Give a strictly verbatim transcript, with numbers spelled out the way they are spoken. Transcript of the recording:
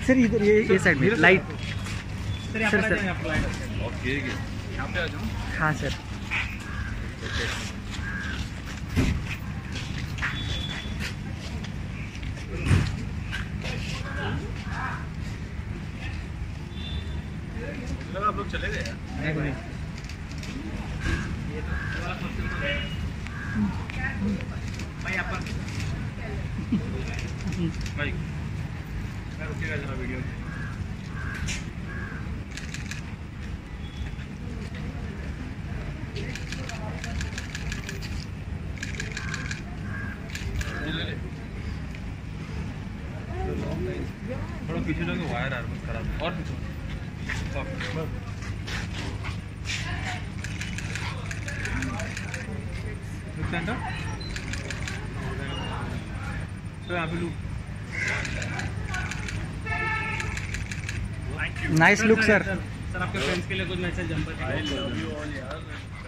Sir इधर ये ये साइड में light sir sir sir okay यहाँ पे आ जाओ। हाँ सर आप लोग चले गए नहीं नहीं भाई आप भाई मैं रुकेगा जरा वीडियो थोड़ा पीछे जाके वायर यार बस खराब और पीछे तो यहाँ पे look nice look sir sir आपके फ्रेंड्स के लिए कुछ मैसेज जंपर